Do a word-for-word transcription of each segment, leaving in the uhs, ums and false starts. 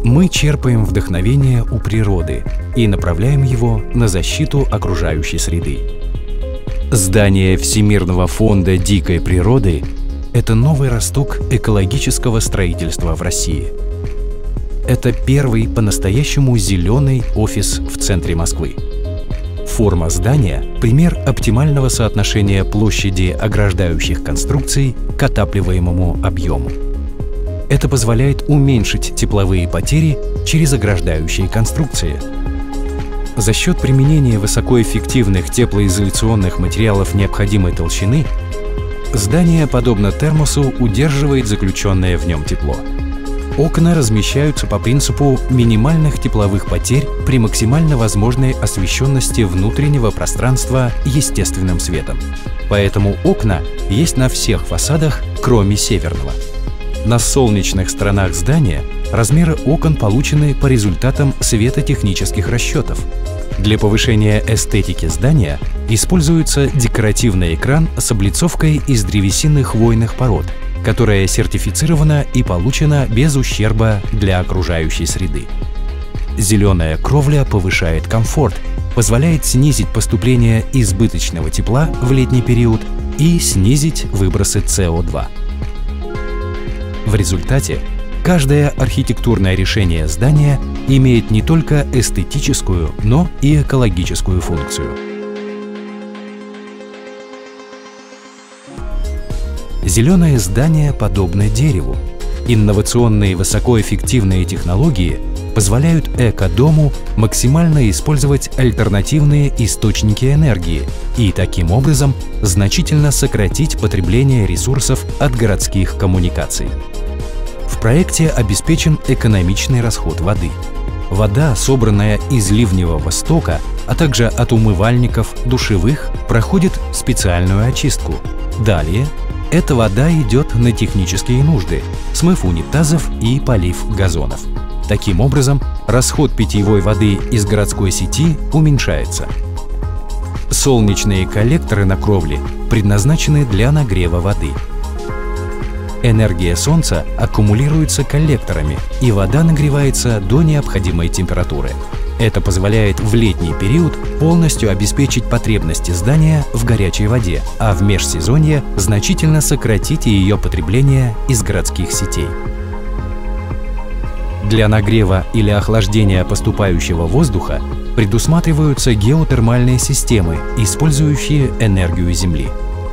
Мы черпаем вдохновение у природы и направляем его на защиту окружающей среды. Здание Всемирного фонда дикой природы – это новый росток экологического строительства в России. Это первый по-настоящему зеленый офис в центре Москвы. Форма здания – пример оптимального соотношения площади ограждающих конструкций к отапливаемому объему. Это позволяет уменьшить тепловые потери через ограждающие конструкции. За счет применения высокоэффективных теплоизоляционных материалов необходимой толщины здание, подобно термосу, удерживает заключенное в нем тепло. Окна размещаются по принципу минимальных тепловых потерь при максимально возможной освещенности внутреннего пространства естественным светом. Поэтому окна есть на всех фасадах, кроме северного. На солнечных сторонах здания размеры окон получены по результатам светотехнических расчетов. Для повышения эстетики здания используется декоративный экран с облицовкой из древесины хвойных пород, которая сертифицирована и получена без ущерба для окружающей среды. Зеленая кровля повышает комфорт, позволяет снизить поступление избыточного тепла в летний период и снизить выбросы С О два. В результате каждое архитектурное решение здания имеет не только эстетическую, но и экологическую функцию. Зеленое здание подобно дереву. Инновационные высокоэффективные технологии позволяют экодому максимально использовать альтернативные источники энергии и таким образом значительно сократить потребление ресурсов от городских коммуникаций. В проекте обеспечен экономичный расход воды. Вода, собранная из ливневого стока, а также от умывальников, душевых, проходит специальную очистку. Далее эта вода идет на технические нужды – смыв унитазов и полив газонов. Таким образом, расход питьевой воды из городской сети уменьшается. Солнечные коллекторы на кровле предназначены для нагрева воды. Энергия солнца аккумулируется коллекторами, и вода нагревается до необходимой температуры. Это позволяет в летний период полностью обеспечить потребности здания в горячей воде, а в межсезонье значительно сократить ее потребление из городских сетей. Для нагрева или охлаждения поступающего воздуха предусматриваются геотермальные системы, использующие энергию Земли.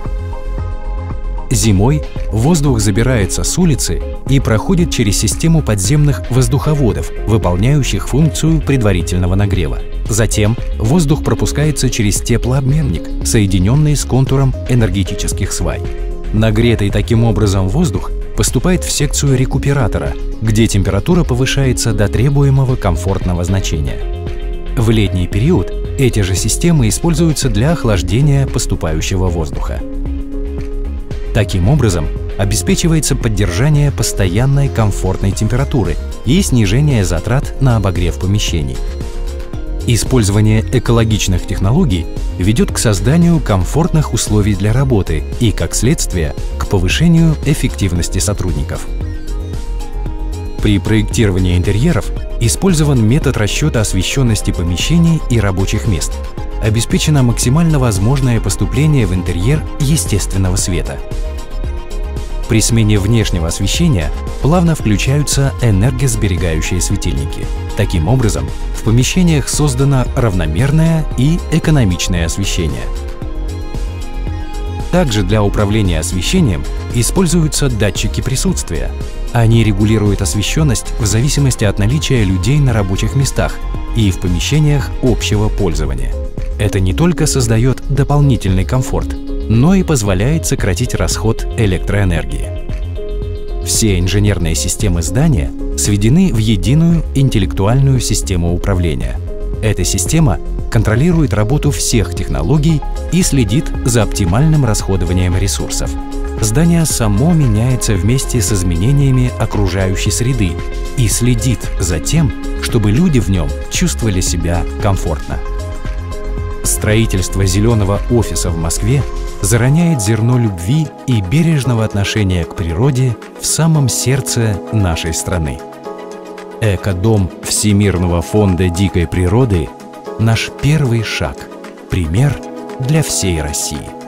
Зимой воздух забирается с улицы и проходит через систему подземных воздуховодов, выполняющих функцию предварительного нагрева. Затем воздух пропускается через теплообменник, соединенный с контуром энергетических свай. Нагретый таким образом воздух поступает в секцию рекуператора, где температура повышается до требуемого комфортного значения. В летний период эти же системы используются для охлаждения поступающего воздуха. Таким образом, обеспечивается поддержание постоянной комфортной температуры и снижение затрат на обогрев помещений. Использование экологичных технологий ведет к созданию комфортных условий для работы и, как следствие, к повышению эффективности сотрудников. При проектировании интерьеров использован метод расчета освещенности помещений и рабочих мест. Обеспечено максимально возможное поступление в интерьер естественного света. При смене внешнего освещения плавно включаются энергосберегающие светильники. Таким образом, в помещениях создано равномерное и экономичное освещение. Также для управления освещением используются датчики присутствия. Они регулируют освещенность в зависимости от наличия людей на рабочих местах и в помещениях общего пользования. Это не только создает дополнительный комфорт, но и позволяет сократить расход электроэнергии. Все инженерные системы здания сведены в единую интеллектуальную систему управления. Эта система контролирует работу всех технологий и следит за оптимальным расходованием ресурсов. Здание само меняется вместе с изменениями окружающей среды и следит за тем, чтобы люди в нем чувствовали себя комфортно. Строительство зеленого офиса в Москве зароняет зерно любви и бережного отношения к природе в самом сердце нашей страны. Экодом Всемирного фонда дикой природы – наш первый шаг, пример для всей России.